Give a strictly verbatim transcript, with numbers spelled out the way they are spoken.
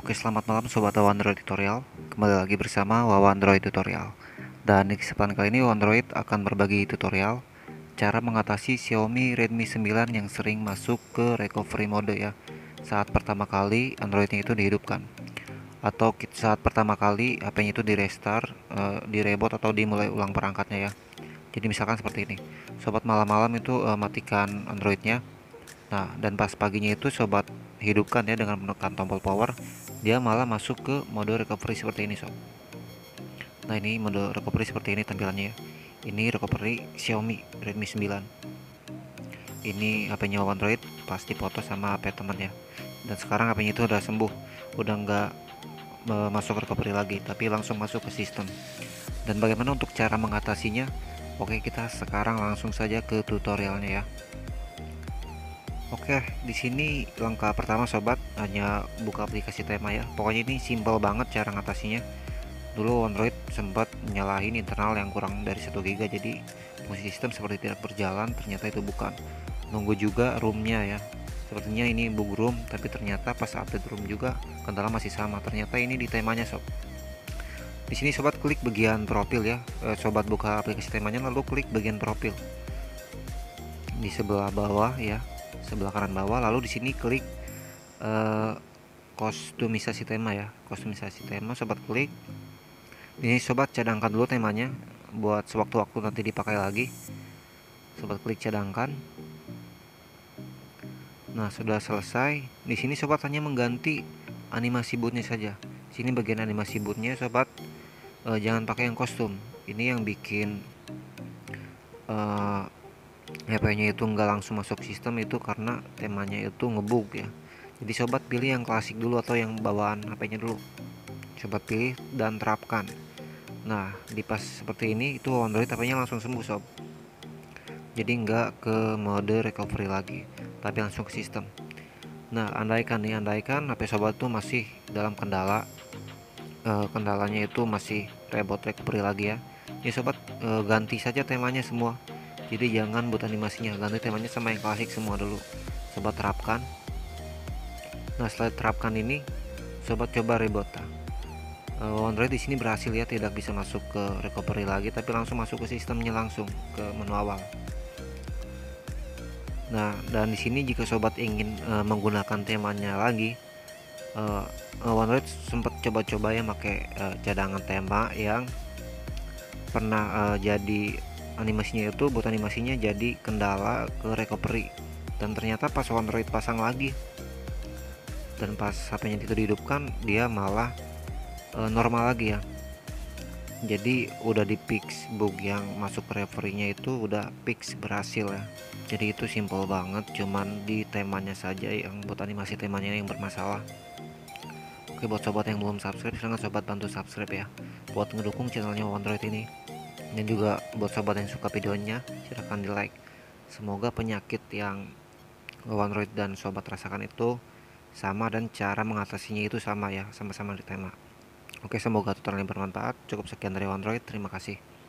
Oke, selamat malam Sobat Wawa Android Tutorial. Kembali lagi bersama Wawa Android Tutorial. Dan di kesempatan kali ini Wawa Android akan berbagi tutorial cara mengatasi Xiaomi Redmi sembilan yang sering masuk ke recovery mode ya, saat pertama kali Androidnya itu dihidupkan, atau saat pertama kali H P-nya itu di restart, e, di reboot atau dimulai ulang perangkatnya ya. Jadi misalkan seperti ini, sobat malam-malam itu e, matikan Androidnya. Nah, dan pas paginya itu sobat hidupkan ya dengan menekan tombol power, dia malah masuk ke mode recovery seperti ini sob. Nah, ini mode recovery seperti ini tampilannya ya. Ini recovery Xiaomi Redmi sembilan. Ini H P-nya Android pas dipoto sama H P teman ya. Dan sekarang H P-nya itu udah sembuh, udah nggak e, masuk recovery lagi, tapi langsung masuk ke sistem. Dan bagaimana untuk cara mengatasinya? Oke, kita sekarang langsung saja ke tutorialnya ya. Oke, di sini langkah pertama sobat hanya buka aplikasi Tema ya. Pokoknya ini simpel banget cara ngatasinya. Dulu Android sempat nyalahin internal yang kurang dari satu giga, jadi fungsi sistem seperti tidak berjalan, ternyata itu bukan. Nunggu juga roomnya ya. Sepertinya ini bug room, tapi ternyata pas update room juga kendala masih sama. Ternyata ini di temanya sob. Di sini sobat klik bagian profil ya. E, sobat buka aplikasi Temanya lalu klik bagian profil. Di sebelah bawah ya, sebelah kanan bawah, lalu di sini klik uh, kostumisasi tema ya, kostumisasi tema sobat klik. Ini sobat cadangkan dulu temanya buat sewaktu-waktu nanti dipakai lagi. Sobat klik cadangkan. Nah, sudah selesai. Di sini sobat hanya mengganti animasi bootnya saja. Sini bagian animasi bootnya sobat, uh, jangan pakai yang kostum. Ini yang bikin uh, H P-nya itu nggak langsung masuk sistem itu karena temanya itu ngebug ya. Jadi sobat pilih yang klasik dulu atau yang bawaan H P-nya dulu. Sobat pilih dan terapkan. Nah, di pas seperti ini itu Android H P-nya langsung sembuh sob. Jadi nggak ke mode recovery lagi, tapi langsung ke sistem. Nah, andaikan nih, andaikan H P sobat tuh masih dalam kendala, e, kendalanya itu masih reboot recovery lagi ya. Ini sobat e, ganti saja temanya semua. Jadi jangan buat animasinya, ganti temanya sama yang klasik semua dulu. Sobat terapkan. Nah, setelah terapkan ini, sobat coba reboot. Uh, Android di sini berhasil ya, tidak bisa masuk ke recovery lagi, tapi langsung masuk ke sistemnya, langsung ke menu awal. Nah, dan di sini jika sobat ingin uh, menggunakan temanya lagi, uh, Android sempat coba-coba ya pakai uh, cadangan tema yang pernah uh, jadi animasinya itu buat animasinya jadi kendala ke recovery, dan ternyata pas Android pasang lagi dan pas H P-nya itu dihidupkan, dia malah e, normal lagi ya. Jadi udah di fix bug yang masuk ke recovery-nya itu udah fix berhasil ya. Jadi itu simple banget, cuman di temanya saja yang buat animasi temanya yang bermasalah. Oke, buat sobat yang belum subscribe, silahkan sobat bantu subscribe ya, buat ngedukung channelnya Android ini. Dan juga buat sobat yang suka videonya, silahkan di like. Semoga penyakit yang Android dan sobat rasakan itu sama dan cara mengatasinya itu sama ya, sama-sama di tema. Oke, semoga tutorial ini bermanfaat. Cukup sekian dari Android, terima kasih.